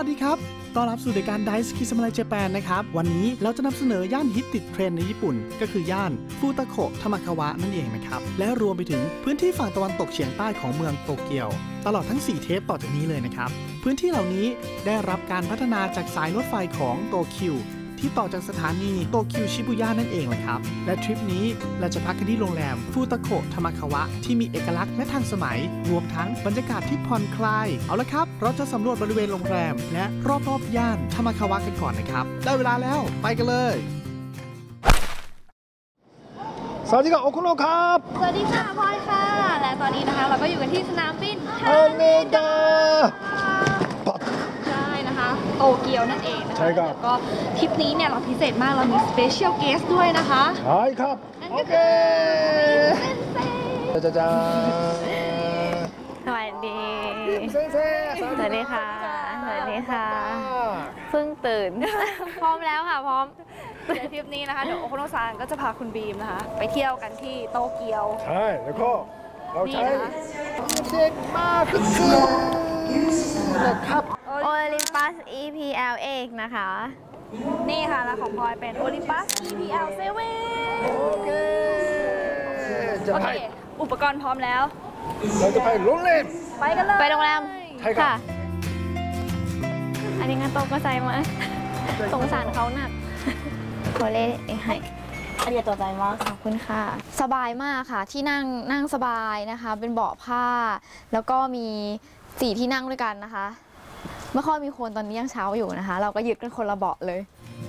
วัสดีครับต้อนรับสู่รายการไดส์คิสมาลัยเจแปนนะครับวันนี้เราจะนำเสนอย่านฮิตติดเทรนด์ในญี่ปุ่นก็คือย่านฟูตาโคะทามาคาวะนั่นเองนะครับและรวมไปถึงพื้นที่ฝั่งตะวันตกเฉียงใต้ของเมืองโตเกียวตลอดทั้ง4เทปต่อจากนี้เลยนะครับพื้นที่เหล่านี้ได้รับการพัฒนาจากสายรถไฟของโตเกียวที่ต่อจากสถานีโตเกียวชิบุย่านั่นเองแหละครับและทริปนี้เราจะพักกันที่โรงแรมฟูตาโคะทามาคาวะที่มีเอกลักษณ์และทันสมัยรวมทั้งบรรยากาศที่ผ่อนคลายเอาละครับเราจะสำรวจบริเวณโรงแรมและรอบๆย่านทามาคาวะกันก่อนนะครับได้เวลาแล้วไปกันเลยสวัสดีครับโอคุโนะครับสวัสดีค่ะพลอยค่ะและตอนนี้นะคะเราก็อยู่กันที่สนามบินฮาเนดะใช่นะคะโตเกียวนั่นเองนะคะแล้วก็ทริปนี้เนี่ยเราพิเศษมากเรามีสเปเชียลเกสด้วยนะคะใช่ครับโอเคจ้าสวัสดีสวัสดีค่ะสวัสดีค่ะเพิ่งตื่นพร้อมแล้วค่ะพร้อมในทริปนี้นะคะเดี๋ยวโอโคโนะซังก็จะพาคุณบีมนะคะไปเที่ยวกันที่โตเกียวใช่แล้วก็เราใช้เด็กมากขึ้นนะครับโอลิมปัส EPL เอกนะคะนี่ค่ะแล้วของพลอยเป็นโอลิมปัส EPL 7 โอเคโอเคอุปกรณ์พร้อมแล้วเราจะไปโรงแรมไปกันเลยไปโรงแรมใช่ค่ะอันนี้งานโตก็ใจมากสงสารเขาหนักโคเล่ให้อันนี้ตัวใจมากขอบคุณค่ะสบายมากค่ะที่นั่งสบายนะคะเป็นเบาะผ้าแล้วก็มี4ที่นั่งด้วยกันนะคะไม่ค่อยมีคนตอนนี้ยังเช้าอยู่นะคะเราก็ยึดกันคนละเบาะเลย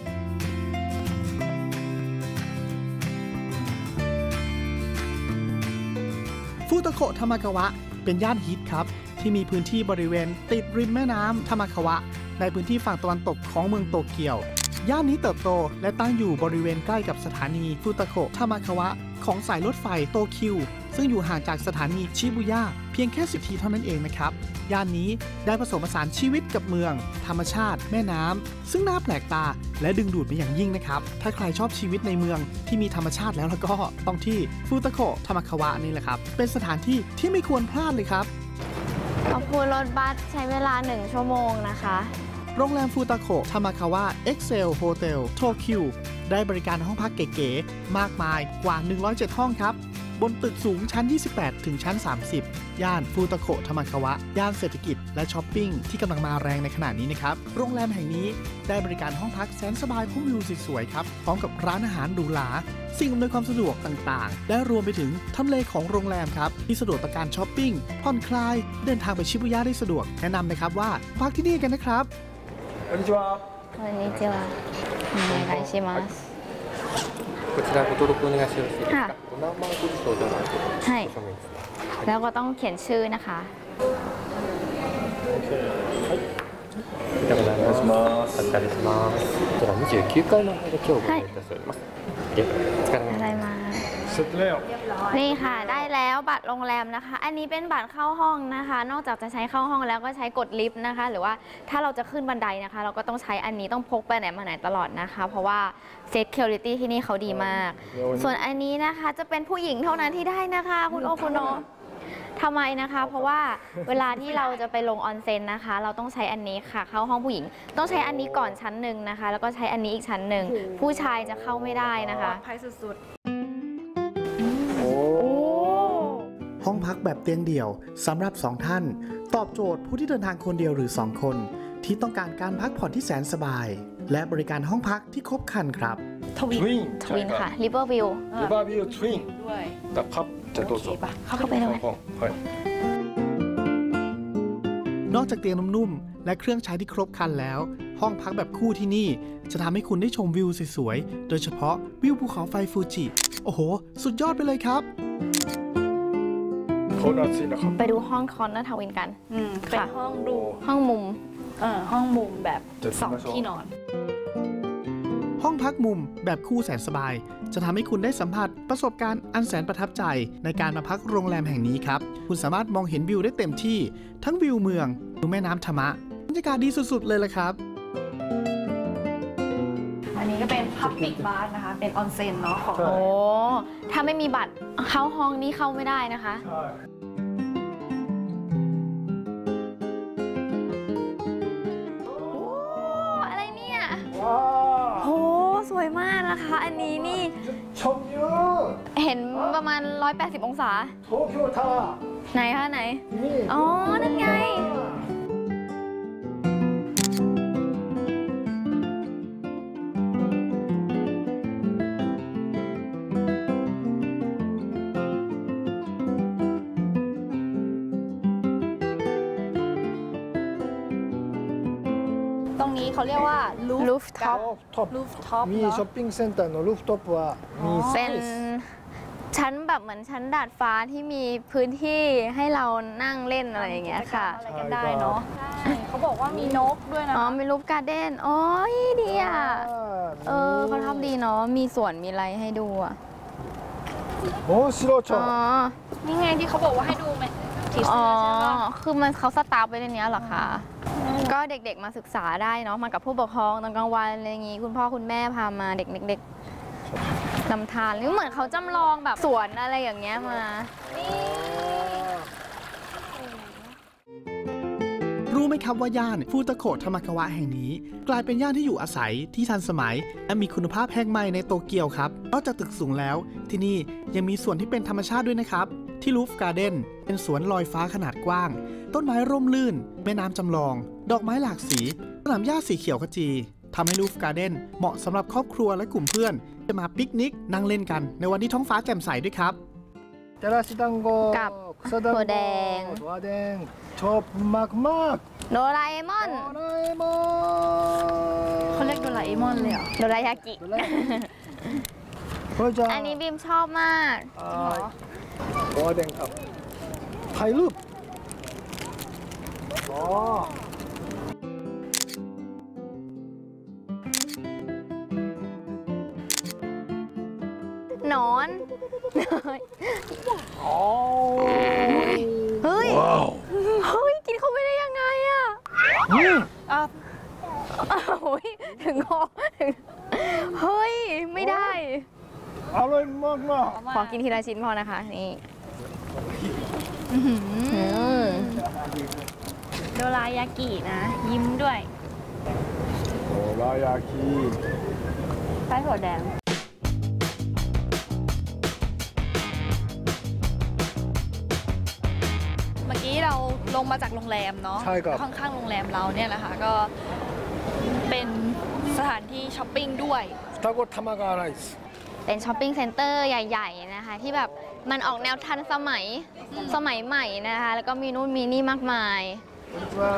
ฟูตาโคะทามาคาวะเป็นย่านฮิตครับที่มีพื้นที่บริเวณติดริมแม่น้ำทามาคาวะในพื้นที่ฝั่งตะวันตกของเมืองโตเกียวย่านนี้เติบโตและตั้งอยู่บริเวณใกล้กับสถานีฟูตาโคะทามาคาวะของสายรถไฟโตเกียวซึ่งอยู่ห่างจากสถานีชิบุย่าเพียงแค่10 ทีเท่านั้นเองนะครับย่านนี้ได้ผสมผสานชีวิตกับเมืองธรรมชาติแม่น้ำซึ่งน่าแปลกตาและดึงดูดเป็นอย่างยิ่งนะครับถ้าใครชอบชีวิตในเมืองที่มีธรรมชาติแล้วก็ต้องที่ฟูตาโคะทามาคาวะนี่แหละครับเป็นสถานที่ที่ไม่ควรพลาดเลยครับขอบคุณรถบัสใช้เวลา1 ชั่วโมงนะคะโรงแรมฟูตาโคะทามาคาวะ Excel Hotel โตเกียวได้บริการห้องพักเก๋ๆมากมายกว่า107ห้องครับบนตึกสูงชั้น28ถึงชั้น30ย่านฟูตาโคะทามาคาวะย่านเศรษฐกิจและช้อปปิ้งที่กำลังมาแรงในขณะนี้นะครับโรงแรมแห่งนี้ได้บริการห้องพักแสนสบายพุ่มวิวสวยๆครับพร้อมกับร้านอาหารหรูหราสิ่งอำนวยความสะดวกต่างๆและรวมไปถึงทำเลของโรงแรมครับที่สะดวกต่อการช้อปปิ้งผ่อนคลายเดินทางไปชิบุย่าได้สะดวกแนะนำนะครับว่าพักที่นี่กันนะครับこんにちは。 こんにちは。お願いします。 こちらご登録お願いします。お名前ご理想ではないはい。แล้วก็ต้องเขียนชื่อนะคะお願いします。お願いします。こちら29階の方で今日ご用意いたしております。お疲れ様です。 เสร็จแล้วนี่ค่ะได้แล้วบัตรโรงแรมนะคะอันนี้เป็นบัตรเข้าห้องนะคะนอกจากจะใช้เข้าห้องแล้วก็ใช้กดลิฟต์นะคะหรือว่าถ้าเราจะขึ้นบันไดนะคะเราก็ต้องใช้อันนี้ต้องพกไปไหนมาไหนตลอดนะคะเพราะว่าSecurityที่นี่เขาดีมากส่วนอันนี้นะคะจะเป็นผู้หญิงเท่านั้นที่ได้นะคะคุณโอคุณโนทำไมนะคะเพราะว่าเวลาที่เราจะไปลงออนเซ็นนะคะเราต้องใช้อันนี้ค่ะเข้าห้องผู้หญิงต้องใช้อันนี้ก่อนชั้นหนึ่งนะคะแล้วก็ใช้อันนี้อีกชั้นหนึ่งผู้ชายจะเข้าไม่ได้นะคะภัยสุดห้องพักแบบเตียงเดี่ยวสำหรับ2ท่านตอบโจทย์ผู้ที่เดินทางคนเดียวหรือ2คนที่ต้องการการพักผ่อนที่แสนสบายและบริการห้องพักที่ครบครันครับทวินค่ะ River View ทวินด้วยนะครับจะตัวสดเข้าไปเลยนอกจากเตียงนุ่มๆและเครื่องใช้ที่ครบครันแล้วห้องพักแบบคู่ที่นี่จะทำให้คุณได้ชมวิวสวยๆโดยเฉพาะวิวภูเขาไฟฟูจิโอ้โหสุดยอดไปเลยครับไปดูห้องคอนเนอร์ทวินกันเป็นห้องดูห้องมุมห้องมุมแบบ2 ที่นอนห้องพักมุมแบบคู่แสนสบายจะทำให้คุณได้สัมผัสประสบการณ์อันแสนประทับใจในการมาพักโรงแรมแห่งนี้ครับคุณสามารถมองเห็นวิวได้เต็มที่ทั้งวิวเมืองวิวแม่น้ำธรรมะบรรยากาศดีสุดๆเลยละครับอันนี้ก็เป็นพับบิกบาร์นะคะเป็นออนเซ็นเนาะของถ้าไม่มีบัตรเข้าห้องนี้เข้าไม่ได้นะคะนะคะ อันนี้นี่เห็นประมาณ180องศาไหนคะไหนอ๋อนั่นไงตรงนี้เขาเรียกว่า rooftop มีช้อปปิ้งเซ็นเตอร์のルーフトップはมีเป็นชั้นแบบเหมือนชั้นดาดฟ้าที่มีพื้นที่ให้เรานั่งเล่นอะไรอย่างเงี้ยค่ะอะไรกันได้เนาะเขาบอกว่ามีนกด้วยนะอ๋อมีรูปการ์เด้นโอ้ยดีอ่ะเขาทำดีเนาะมีสวนมีอะไรให้ดูอ่ะโมชิโร่ชออ๋อนี่ไงที่เขาบอกว่าให้ดูไหมทีเซอ๋ออร์ใช่ไหมคือมันเขาสตาร์ฟไว้ในนี้เหรอคะก็เด็กๆมาศึกษาได้เนาะมากับผู้ปกครองตอนกลางวันอะไรอย่างงี้คุณพ่อคุณแม่พามาเด็กๆนำทานหรือเหมือนเขาจำลองแบบสวนอะไรอย่างเงี้ยมารู้ไหมครับว่าย่านฟูตะโคะทามาคาวะแห่งนี้ กลายเป็นย่านที่อยู่อาศัยที่ทันสมัยและมีคุณภาพแห่งใหม่ในโตเกียวครับนอกจากตึกสูงแล้วที่นี่ยังมีสวนที่เป็นธรรมชาติด้วยนะครับที่รูฟการ์เด้นเป็นสวนลอยฟ้าขนาดกว้างต้นไม้ร่มรื่นแม่น้ำจำลองดอกไม้หลากสีสนามหญ้าสีเขียวขจีทำให้รูฟการ์เด้นเหมาะสำหรับครอบครัวและกลุ่มเพื่อนจะมาปิกนิกนั่งเล่นกันในวันที่ท้องฟ้าแจ่มใสด้วยครับจาราชิดังโกกับ草団子ถั่วแดงถั่วแดงชอบมากมากโดราเอมอนโดราเอมอนเขาเรียกโดราเอมอนเลยเหรอโดรายากิ อันนี้บีมชอบมากถั่วแดงครับถ่ายรูปอ๋อหนอนอ๋อเฮ้ย เฮ้ย กินเข้าไปได้ยังไงอ่ะโอ้ยถึงคอถึงเฮ้ย ไม่ได้อร่อยมากมากขอกินทีละชิ้นพอนะคะ นี่โดรายากินะ ยิ้มด้วยโอรายากิใต้ถั่วแดงเมื่อกี้เราลงมาจากโรงแรมเนาะใช่ครับข้างๆโรงแรมเราเนี่ยแหละค่ะก็เป็นสถานที่ช้อปปิ้งด้วย双子玉川ライスเป็นช้อปปิ้งเซ็นเตอร์ใหญ่ๆนะคะ ที่แบบมันออกแนวทันสมัยใหม่นะคะ แล้วก็มีนู่นมีนี่มากมายこんにちは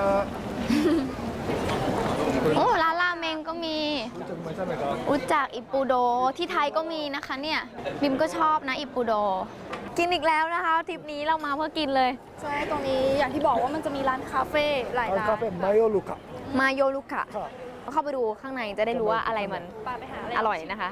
โอ้ร้านราเมงก็มีちょっと前食べたอุจักอิปูโดที่ไทยก็มีนะคะเนี่ยบิมก็ชอบนะอิปูโด กินอีกแล้วนะคะทริปนี้เรามาเพื่อกินเลยใช่ ตรงนี้อย่างที่บอกว่ามันจะมีร้านคาเฟ่หลายร้านカフェマヨルカมาโยรุกะเข้าไปดูข้างในจะได้รู้ว่าอะไรมันไปหาอะไรอร่อยนะคะ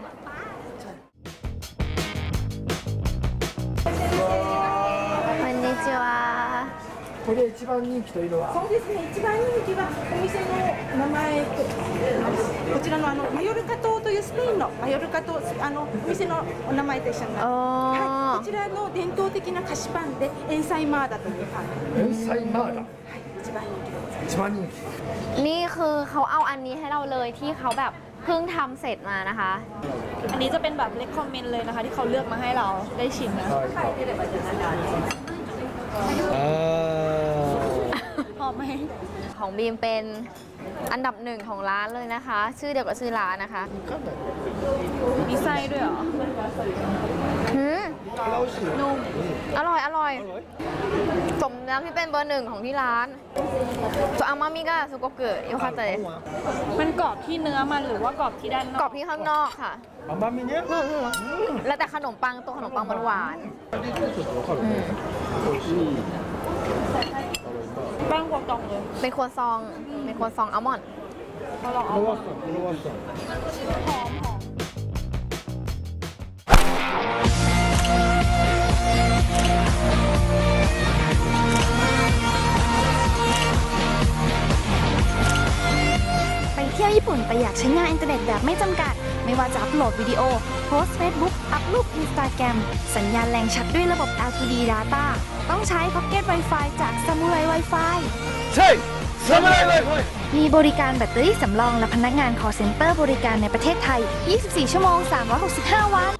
วันนี้จิวาこれ一番人気というのはそうですね、一番人気はお店の名前と、こちらのマヨルカ島というスペインのマヨルカ島、お店のお名前と一緒になって、はい、こちらの伝統的な菓子パンでエンサイマーダというパン、 エンサイマーダはい、一番人気でございます。 一番人気นี่คือเขาเอาอันนี้ให้เราเลยที่เขาแบบเพิ่งทำเสร็จมานะคะอันนี้จะเป็นแบบเลคคอมเมนต์เลยนะคะที่เขาเลือกมาให้เราได้ชิมนะหอมไหมของบีมเป็นอันดับหนึ่งของร้านเลยนะคะ ชื่อเดียวกับชื่อร้านนะคะมีไส้ด้วยเหรอนุ่มอร่อยสมแล้วที่เป็นเบอร์หนึ่งของที่ร้านส่วนอามามิก็ซุโกเกะโยคาเตะมันกรอบที่เนื้อมันหรือว่ากรอบที่ด้านนอกกรอบที่ข้างนอกค่ะ甘みねแล้วแต่ขนมปังตัวขนมปังมันหวานแป้งกวางตองเลยเป็นครัวซองอัลมอนด์เราลองเอาクロワッサンクロワッサンหอมไปเที่ยวญี่ปุ่นแต่อยากใช้งานอินเทอร์เน็ตแบบไม่จำกัด ไม่ว่าจะอัปโหลดวิดีโอ โพสต์ Facebook อัพรูป Instagram สัญญาณแรงชัดด้วยระบบ LTD Data ต้องใช้ Pocket Wi-Fi จาก Samurai Wi-Fi セイมีบริการแบตเตอรี่สำรองและพนักงาน call center บริการในประเทศไทย 24 ชั่วโมง 365 วัน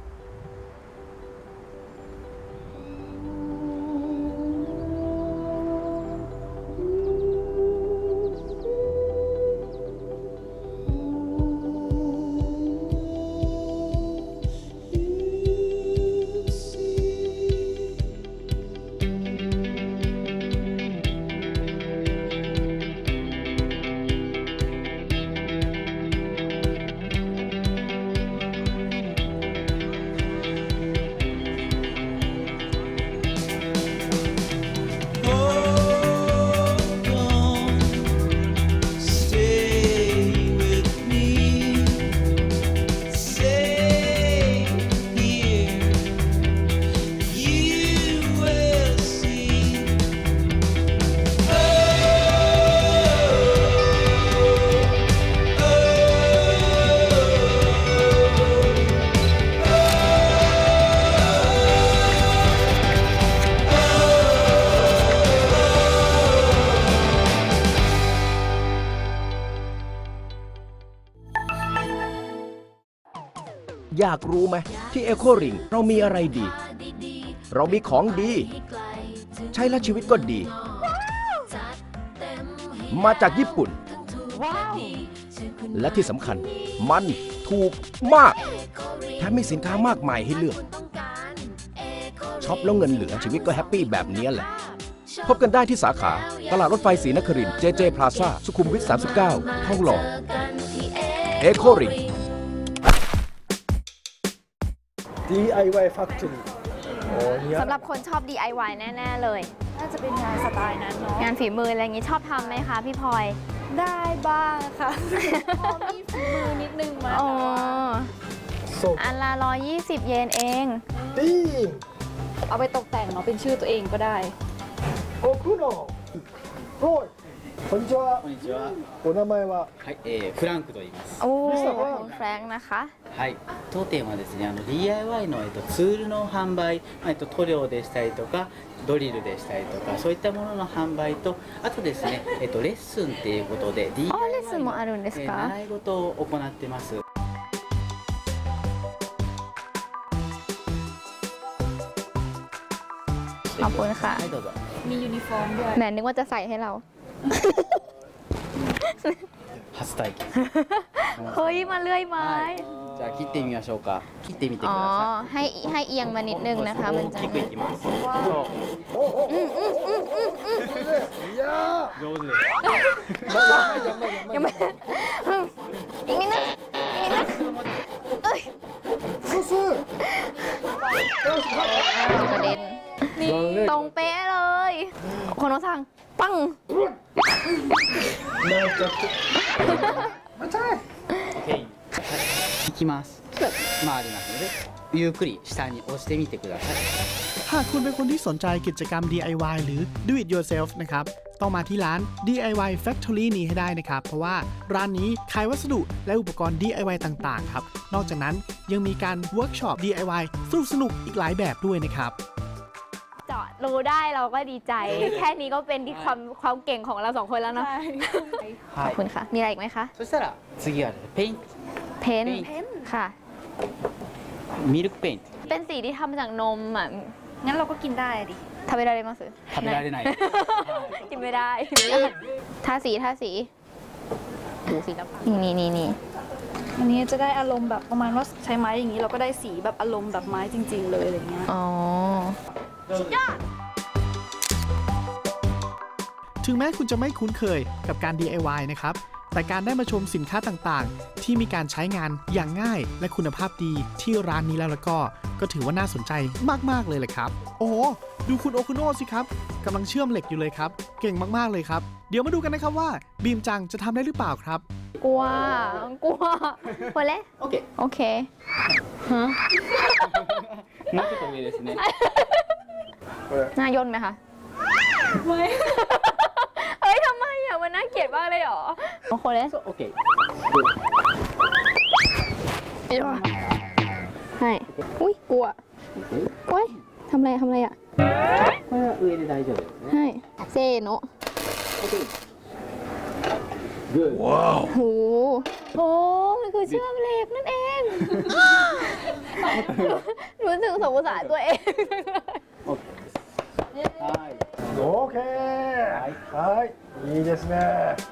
อยากรู้ไหมที่เอโคริงเรามีอะไรดี เรามีของดี ใช้แล้วชีวิตก็ดี มาจากญี่ปุ่น และที่สำคัญมันถูกมากแถมมีสินค้ามากมายให้เลือกช็อปแล้วเงินเหลือชีวิตก็แฮปปี้แบบนี้แหละพบกันได้ที่สาขาตลาดรถไฟศรีนครินทร์ JJ Plaza สุขุมวิท 39 ทองหล่อเอโคริง DIY Factory สำหรับคนชอบ DIY แน่ๆเลยน่าจะเป็นงานสไตล์นั้นเนาะงานฝีมืออะไรอย่างงี้ชอบทำไหมคะพี่พลอยได้บ้างค่ะพอมีฝีมือนิดนึงมาอันละ120 เยนเองเอาไปตกแต่งเนาะเป็นชื่อตัวเองก็ได้โอคุโนะโอ้ยこんにちは。お名前は。 はい、フランクと言います。 โอ้แฟรงค์นะคะはい、当店はですね、DIY のツールの販売、塗料でしたりとかドリルでしたりとかそういったものの販売と、あとですね、レッスンっていうことで DIY の習い事を行ってます。 ขอบคุณค่ะはい、どうぞ。 มียูนิฟอร์มด้วยแหมนึกว่าจะใส่ให้เรา初体験เฮ้ยมาเลื่อยไม้じゃあ切ってみましょうか切ってみてくださいให้เอียงมานิดนึงนะคะมันจะ大きくいきます上手ですยังไม่อีกนิดนึงเอ้ยประเด็นนี่ตรงเป๊ะเลยคนน้องสั่งปังいきます回りますのでゆっくり下に押してみてくださいหากคุณเป็นคนที่สนใจกิจกรรม DIY หรือ Do It Yourself นะครับต้องมาที่ร้าน DIY Factory นี้ให้ได้นะครับเพราะว่าร้านนี้ขายวัสดุและอุปกรณ์ DIY ต่างๆครับนอกจากนั้นยังมีการเวิร์กช็อป DIY สนุกอีกหลายแบบด้วยนะครับเจาะรู้ได้เราก็ดีใจแค่นี้ก็เป็นความเก่งของเรา2คนแล้วเนาะขอบคุณค่ะมีอะไรอีกไหมคะそしたら次はペイントเพนค่ะミルクペイントเป็นสีที่ทำจากนมอ่ะงั้นเราก็กินได้ดิทำไม่ได้เลยมั้งสิทำไม่ได้ได้ไหนกินไม่ได้ทาสีดูสีน้ำตาลนี่อันนี้จะได้อารมณ์แบบประมาณว่าใช้ไม้อย่างนี้เราก็ได้สีแบบอารมณ์แบบไม้จริงๆเลยอะไรเงี้ยอ๋อสุดยอดถึงแม้คุณจะไม่คุ้นเคยกับการ DIY นะครับแต่การได้มาชมสินค้าต่างๆที่มีการใช้งานอย่างง่ายและคุณภาพดีที่ร้านนี้แล้วก็ถือว่าน่าสนใจมากๆเลยแหละครับโอ้โหดูคุณโอคุโนะสิครับกำลังเชื่อมเหล็กอยู่เลยครับเก่งมากๆเลยครับเดี๋ยวมาดูกันนะครับว่าบีมจังจะทำได้หรือเปล่าครับกลัวพอแล้วโอเคฮะもうちょっと上ですねน่าย่นไหมคะไม่เฮ้ยทำไมอ่ะมันน่าเกลียดมากเลยหรอโอเคเลยโอเคให้อุ้ยกลัวโอ๊ยทำไรอ่ะこれは上で大丈夫ですねはいせーのว้าวโหมันคือเชื่อมเหล็กนั่นเองรู้สึกสงสารตัวเองโอเคはいいいですね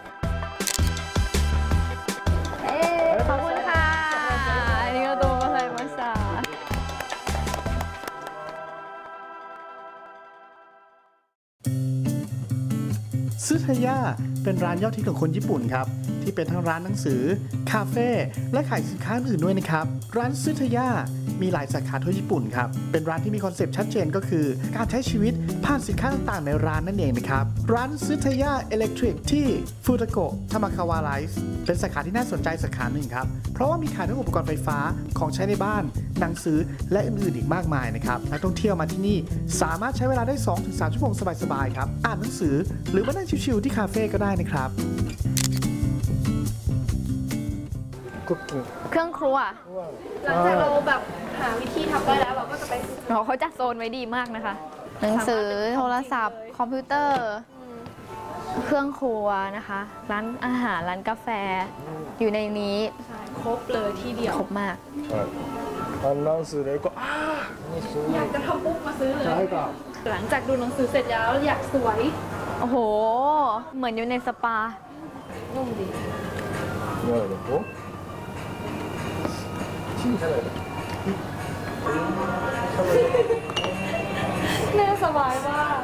ขอบคุณค่ะありがとうございましたซึทายะเป็นร้านยอดฮิตของคนญี่ปุ่นครับที่เป็นทั้งร้านหนังสือคาเฟ่และขายสินค้าอื่นด้วยนะครับร้านซึทายะมีหลายสาขาทั่วญี่ปุ่นครับเป็นร้านที่มีคอนเซปต์ชัดเจนก็คือการใช้ชีวิตผ่านสินค้าต่างๆในร้านนั่นเองนะครับร้านซึทายะอิเล็กทริกที่ฟูตาโกะทามาคาวาไลฟ์เป็นสาขาที่น่าสนใจสาขาหนึ่งครับเพราะว่ามีขายทั้งอุปกรณ์ไฟฟ้าของใช้ในบ้านหนังสือและอื่นๆอีกมากมายนะครับนักท่องเที่ยวมาที่นี่สามารถใช้เวลาได้ 2-3 ชั่วโมงสบายๆครับอ่านหนังสือหรือมานั่งชิลๆที่คาเฟ่ก็ได้นะครับเครื่องครัวหลังจากเราแบบหาวิธีทำได้แล้วเราก็จะไปเขาจัดโซนไว้ดีมากนะคะหนังสือโทรศัพท์คอมพิวเตอร์เครื่องครัวนะคะร้านอาหารร้านกาแฟอยู่ในนี้ครบเลยที่เดียวครบมากอยากจะทำปุ๊บมาซื้อเลยหลังจากดูหนังสือเสร็จแล้วอยากสวยโอ้โหเหมือนอยู่ในสปานุ่มดีน่าสบายมาก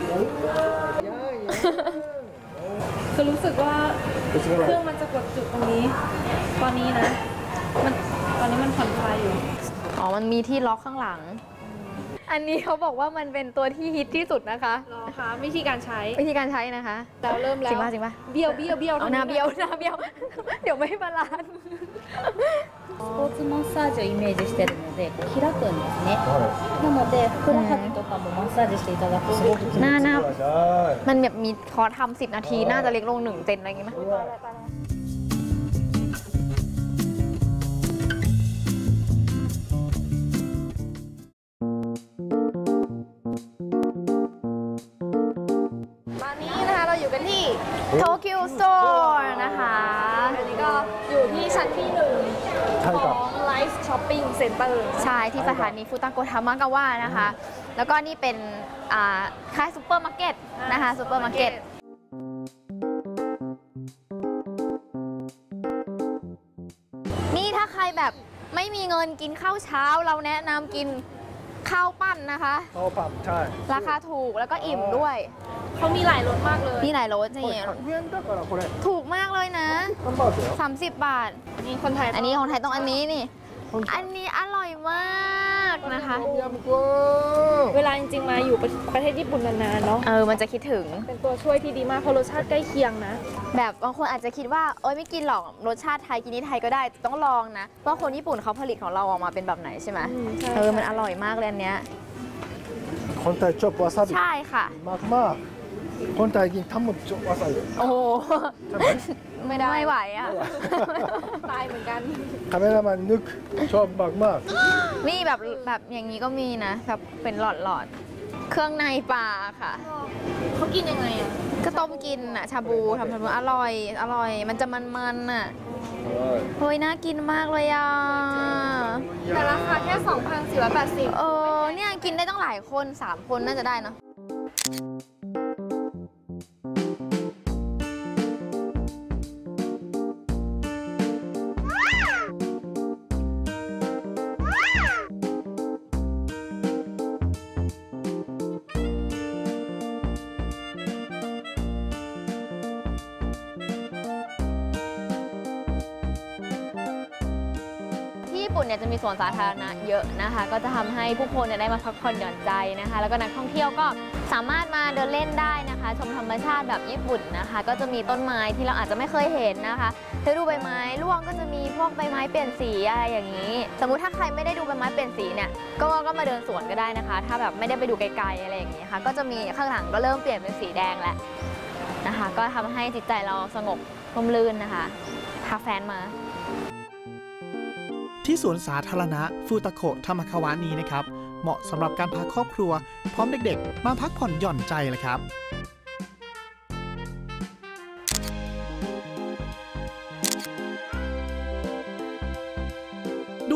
คือรู้สึกว่าเครื่องมันจะกดจุดตรงนี้ตอนนี้นะตอนนี้มันผ่อนคลายอยู่อ๋อมันมีที่ล็อกข้างหลังอันนี้เขาบอกว่ามันเป็นตัวที่ฮิตที่สุดนะคะรอคะวิธีการใช้นะคะเราเริ่มแล้วจริงป่ะเบี้ยวเอาหน้าเบี้ยวเดี๋ยวไม่บาลานซ์スポーツマッサージをイメージしているので開くんですね。なのでふくらはぎとかもマッサージしていただくとすごく気持ちいい。 หน้ามันแบบมีพอทำ10 นาทีน่าจะเล็กลง1 เซนอะไรอย่างงี้ไหมตอนนี้นะคะเราอยู่กันที่โตเกียวสโตร์นะคะอันนี้ก็อยู่ที่ชั้นที่1ของไลฟ์ช้อปปิ้งเซ็นเตอร์ใช่ที่สถานีฟูตาโกะทามากาวะนะคะแล้วก็นี่เป็นค่ายซูเปอร์มาร์เก็ตนะคะซูเปอร์มาร์เก็ตนี่ถ้าใครแบบไม่มีเงินกินข้าวเช้าเราแนะนำกินข้าวปั้นนะคะข้าวปั้นใช่ราคาถูกแล้วก็อิ่มด้วยเขามีหลายรสมากเลยมีหลายรสใช่ไหมถูกมากเลยนะ30 บาทนี่คนไทยอันนี้ของไทยต้องอันนี้นี่อันนี้อร่อยมากนะคะเวลาจริงๆมาอยู่ประเทศญี่ปุ่นนานๆเนาะมันจะคิดถึงเป็นตัวช่วยที่ดีมากเพราะรสชาติใกล้เคียงนะแบบบางคนอาจจะคิดว่าโอ๊ยไม่กินหรอกรสชาติไทยกินที่ไทยก็ได้ต้องลองนะว่าคนญี่ปุ่นเขาผลิตของเราออกมาเป็นแบบไหนใช่ไหมมันอร่อยมากเลยอันเนี้ยคนไทยชอบวาซาบิใช่ค่ะมากคนไทยกินทั้งหมดวาซาบิโอ้ไม่ได้ไม่ไหวอ่ะตายเหมือนกันคาเมรามันนึกชอบมากมีแบบอย่างนี้ก็มีนะแบบเป็นหลอดเครื่องในปลาค่ะเขากินยังไงอ่ะก็ต้มกินอ่ะชาบูทำชาบูอร่อยมันจะมันอ่ะเฮ้ยน่ากินมากเลยอ่ะแต่ราคาแค่ 2,480 เนี่ยกินได้ตั้งหลายคน3 คนน่าจะได้เนาะญี่ปุ่นเนี่ยจะมีสวนสาธารณะเยอะนะคะก็จะทำให้ผู้คนได้มาพักผ่อนหย่อนใจนะคะแล้วก็นักท่องเที่ยวก็สามารถมาเดินเล่นได้นะคะชมธรรมชาติแบบญี่ปุ่นนะคะก็จะมีต้นไม้ที่เราอาจจะไม่เคยเห็นนะคะฤดูใบไม้ร่วงก็จะมีพวกใบไม้เปลี่ยนสีอะไรอย่างนี้สมมุติถ้าใครไม่ได้ดูใบไม้เปลี่ยนสีเนี่ยก็มาเดินสวนก็ได้นะคะถ้าแบบไม่ได้ไปดูไกลๆอะไรอย่างนี้ค่ะก็จะมีข้างหลังก็เริ่มเปลี่ยนเป็นสีแดงแล้วนะคะก็ทำให้จิตใจเราสงบร่มรื่นนะคะพาแฟนมาที่สวนสาธารณะฟูตาโกะทามาคาวะนี้นะครับเหมาะสำหรับการพาครอบครัวพร้อมเด็กๆมาพักผ่อนหย่อนใจเลยครับ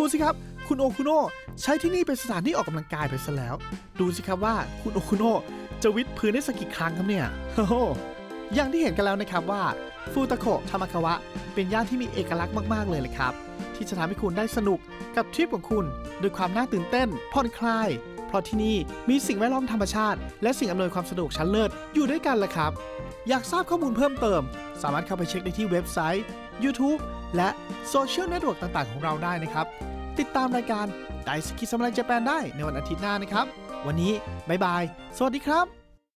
สิครับคุณโอคุโนะใช้ที่นี่เป็นสถานที่ออกกำลังกายไปซะแล้วดูสิครับว่าคุณโอคุโนะจะวิดพื้นได้สักกี่ครั้งครับเนี่ยโอ้โหอย่างที่เห็นกันแล้วนะครับว่าฟูตาโคะทามาคาวะเป็นย่านที่มีเอกลักษณ์มากๆเลยเลยครับที่จะทำให้คุณได้สนุกกับทริปของคุณด้วยความน่าตื่นเต้นผ่อนคลายเพราะที่นี่มีสิ่งแวดล้อมธรรมชาติและสิ่งอำนวยความสะดวกชั้นเลิศอยู่ด้วยกันแหละครับอยากทราบข้อมูลเพิ่มเติมสามารถเข้าไปเช็คได้ที่เว็บไซต์ YouTube และโซเชียลเน็ตเวิร์กต่างๆของเราได้นะครับติดตามรายการไดสกิซัมไลเจแปนได้ในวันอาทิตย์หน้านะครับวันนี้บ๊ายบายสวัสดีครับ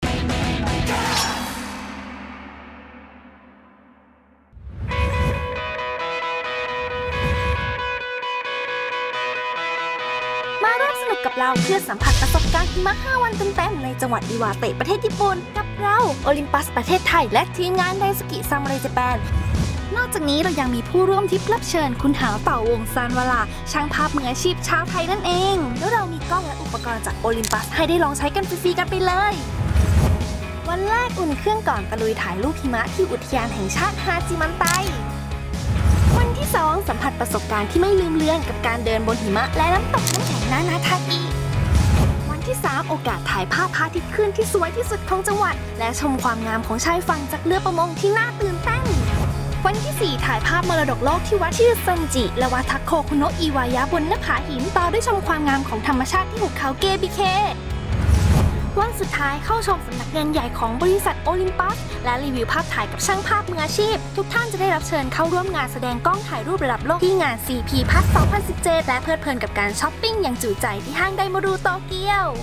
มาร่วมสนุกกับเราเพื่อสัมผัสประสบการณ์หิมะ5 วันเต็มๆในจังหวัดอิวาเตะประเทศญี่ปุ่นกับเราโอลิมปัสประเทศไทยและทีมงานไดสกิซัมไรเจแปนนอกจากนี้เรายังมีผู้ร่วมทริปรับเชิญคุณหาวเต่าวงซานวาลาช่างภาพมืออาชีพชาวไทยนั่นเองแล้วเรามีกล้องและอุปกรณ์จากโอลิมปัสให้ได้ลองใช้กันฟรีๆกันไปเลยวันแรกอุ่นเครื่องก่อนตะลุยถ่ายรูปหิมะที่อุทยานแห่งชาติฮาจิมันไตวันที่ 2สัมผัสประสบการณ์ที่ไม่ลืมเลือนกับการเดินบนหิมะและน้ำตกน้ำแข็งนานาทากิวันที่ 3โอกาสถ่ายภาพพระอาทิตย์ขึ้นที่สวยที่สุดของจังหวัดและชมความงามของชายฝั่งจากเรือประมงที่น่าตื่นเต้นวันที่ 4ถ่ายภาพมรดกโลกที่วัดชิซันจิและวัดทักโคคุโนะอิวายะบนหน้าผาหินต่อด้วยชมความงามของธรรมชาติที่หุบเขาเกบิเควันสุดท้ายเข้าชมสำนักงานใหญ่ของบริษัทโอลิมปัสและรีวิวภาพถ่ายกับช่างภาพมืออาชีพทุกท่านจะได้รับเชิญเข้าร่วมงานแสดงกล้องถ่ายรูประดับโลกที่งาน CP Plus 2017 และเพลิดเพลินกับการช้อปปิ้งอย่างจุใจที่ห้างไดโมรูโตเกียว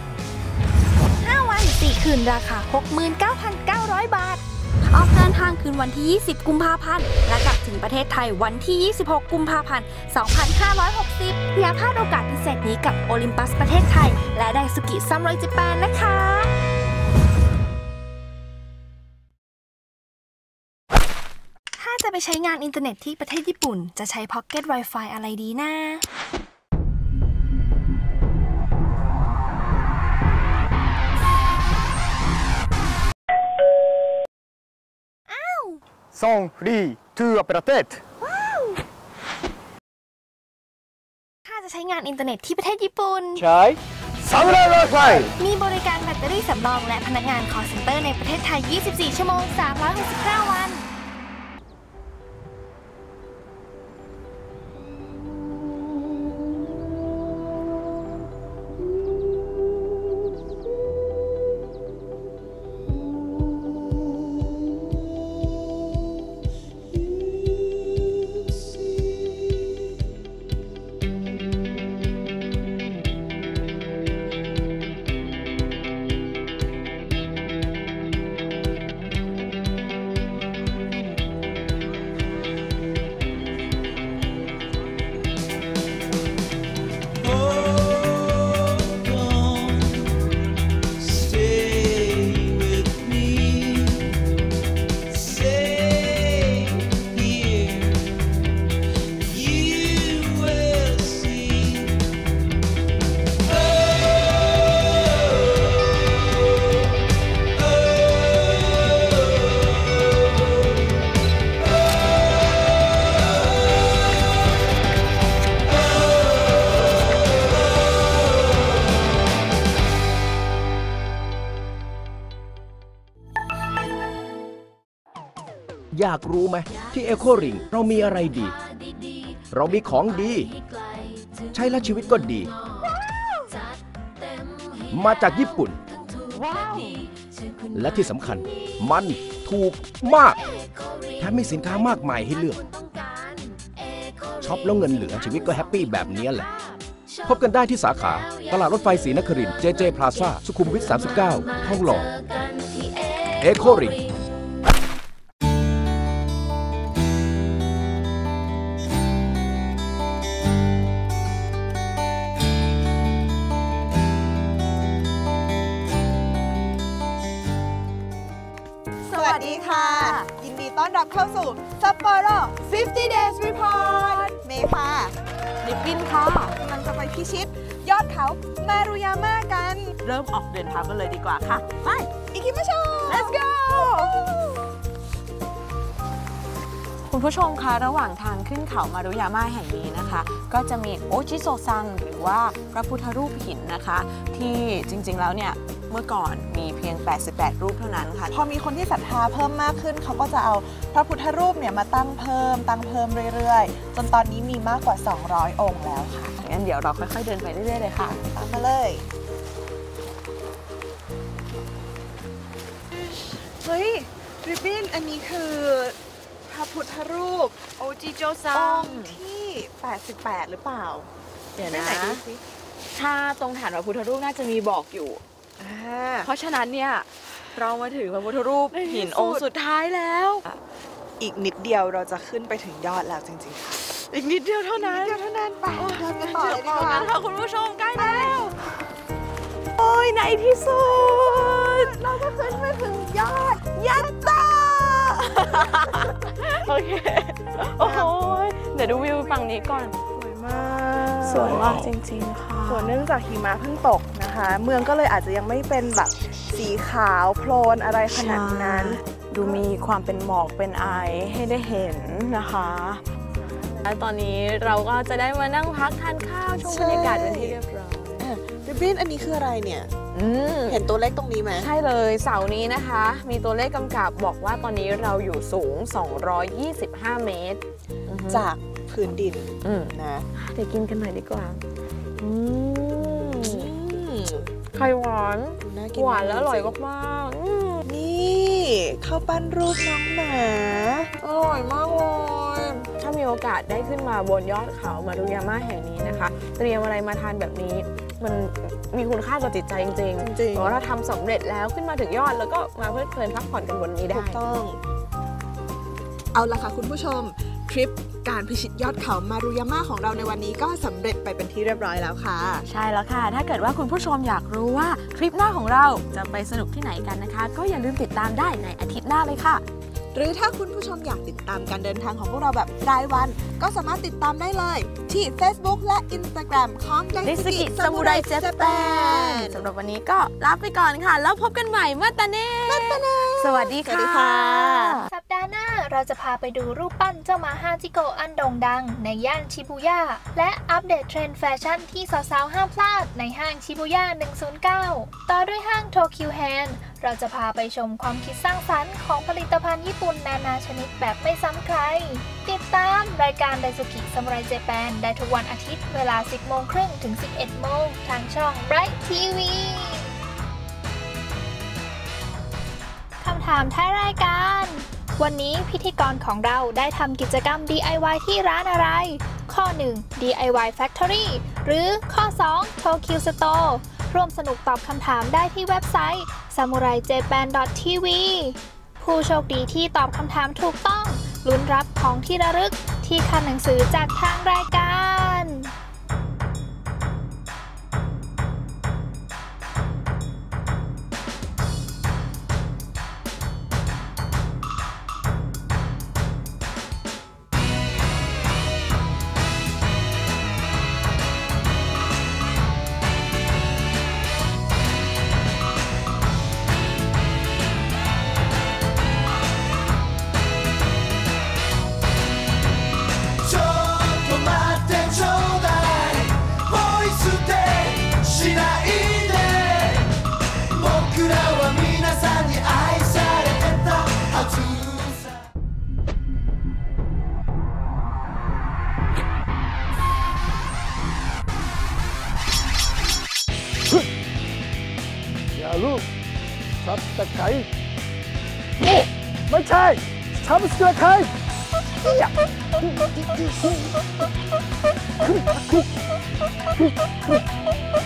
5 วัน 4 คืนราคา 69,900 บาทออกเดินทางคืนวันที่ 20 กุมภาพันธ์และกลับถึงประเทศไทยวันที่ 26 กุมภาพันธ์ 2560 อย่าพลาดโอกาสพิเศษนี้กับโอลิมปัสประเทศไทยและไดสุกิซัมไรเจแปนนะคะถ้าจะไปใช้งานอินเทอร์เน็ตที่ประเทศญี่ปุ่นจะใช้พ็อกเก็ต Wi-Fi อะไรดีนะ 3, 2, ประเทศถ้าจะใช้งานอินเทอร์เน็ตที่ประเทศญี่ปุ่นใช้ซัมไรไวไฟมีบริการแบตเตอรี่สำรองและพนักงานคอลเซ็นเตอร์ในประเทศไทย 24 ชั่วโมง 365 วันอยากรู้ไหมที่เอโคริงเรามีอะไรดีเรามีของดีใช้แล้วชีวิตก็ดีมาจากญี่ปุ่นและที่สำคัญมันถูกมากแถมมีสินค้ามากมายให้เลือกช็อปแล้วเงินเหลือชีวิตก็แฮปปี้แบบนี้แหละพบกันได้ที่สาขาตลาดรถไฟศรีนครินทร์ JJ Plaza สุขุมวิท 39 ทองหล่อเอโคริงยินดีต้อนรับเข้าสู่ Sapporo 50 Days Report เมย์ค่ะลิปปินค่ะกำลังจะไปพิชิตยอดเขามารุยาม่ากันเริ่มออกเดินทางกันเลยดีกว่าค่ะไปอิคิมาโช Let's go โหคุณผู้ชมคะระหว่างทางขึ้นเขามารุยาม่าแห่งนี้นะคะก็จะมีโอจิโซซังหรือว่าพระพุทธรูปหินนะคะที่จริงๆแล้วเนี่ยเมื่อก่อนมีเพียง88รูปเท่านั้นค่ะพอมีคนที่ศรัทธาเพิ่มมากขึ้นเขาก็จะเอาพระพุทธรูปเนี่ยมาตั้งเพิ่มเรื่อยๆจนตอนนี้มีมากกว่า200องค์แล้วค่ะงั้นเดี๋ยวเราค่อยๆเดินไปเรื่อยๆเลยค่ะตามมาเลยเฮ้ยริบบิ้นอันนี้คือพระพุทธรูปโอจิโจซังที่88หรือเปล่าเดี๋ยวนะถ้าตรงฐานพระพุทธรูปน่าจะมีบอกอยู่เพราะฉะนั้นเนี่ยเรามาถึงพระพุทธรูปหินองค์สุดท้ายแล้วอีกนิดเดียวเราจะขึ้นไปถึงยอดแล้วจริงๆค่ะอีกนิดเดียวเท่านั้นไปเดินกันต่อเลยดีกว่าค่ะคุณผู้ชมใกล้แล้วโอ้ยในที่สุดเราก็ขึ้นไปถึงยอดยัตตาโอเคโอ้โหเดี๋ยวดูวิวฝั่งนี้ก่อนสวยมากจริงๆค่ะส่วนเนื่องจากหิมะเพิ่งตกนะคะเมืองก็เลยอาจจะยังไม่เป็นแบบสีขาวโพลนอะไรขนาดนั้นดูมีความเป็นหมอกเป็นไอให้ได้เห็นนะคะและตอนนี้เราก็จะได้มานั่งพักทานข้าวชมบรรยากาศเป็นที่เรียบร้อยริบบิ้นอันนี้คืออะไรเนี่ยเห็นตัวเลขตรงนี้ไหมใช่เลยเสานี้นะคะมีตัวเลขกำกับบอกว่าตอนนี้เราอยู่สูง225เมตรจากพื้นดินนะเดี๋ยวกินกันหน่อยดีกว่าไข่หวานหวานแล้วอร่อยมากๆนี่ข้าวปั้นรูปน้องหมาอร่อยมากเลยถ้ามีโอกาสได้ขึ้นมาบนยอดเขามารุยาม่าแห่งนี้นะคะเตรียมอะไรมาทานแบบนี้มันมีคุณค่าต่อจิตใจจริงๆเพราะเราทำสำเร็จแล้วขึ้นมาถึงยอดแล้วก็มาเพลิดเพลินพักผ่อนกันบนนี้ได้ถูกต้องเอาละค่ะคุณผู้ชมทริปการพิชิตยอดเขามารุยาม่าของเราในวันนี้ก็สำเร็จไปเป็นที่เรียบร้อยแล้วค่ะใช่แล้วค่ะถ้าเกิดว่าคุณผู้ชมอยากรู้ว่าทริปหน้าของเราจะไปสนุกที่ไหนกันนะคะก็อย่าลืมติดตามได้ในอาทิตย์หน้าเลยค่ะหรือถ้าคุณผู้ชมอยากติดตามการเดินทางของพวกเราแบบรายวันก็สามารถติดตามได้เลยที่ Facebook และ Instagram ของ Daisuki Samurai Japan สำหรับวันนี้ก็ลาไปก่อนค่ะแล้วพบกันใหม่มาตาเน่สวัสดีค่ะสัปดาห์หน้าเราจะพาไปดูรูปปั้นเจ้ามาฮาจิโกะอันโด่งดังในย่านชิบูย่าและอัปเดตเทรนด์แฟชั่นที่สาวๆห้ามพลาดในห้างชิบูย่า109ต่อด้วยห้างโตเกียวแฮนด์เราจะพาไปชมความคิดสร้างสรรค์ของผลิตภัณฑ์ญี่ปุ่นนานาชนิดแบบไม่ซ้ำใครติดตามรายการไดซุกิซามูไรเจแปนได้ทุกวันอาทิตย์เวลา 10:30 ถึง 11 โมงทางช่อง Bright TV คำถามท้ายรายการวันนี้พิธีกรของเราได้ทำกิจกรรม DIY ที่ร้านอะไร ข้อ 1 DIY Factory หรือข้อ 2 Tokyo Store ร่วมสนุกตอบคำถามได้ที่เว็บไซต์ samuraijapan.tv ผู้โชคดีที่ตอบคำถามถูกต้องลุ้นรับของที่ระลึกที่คันหนังสือจากทางรายการลูกซับตะไคร้ไม่ใช่ซับตะไคร้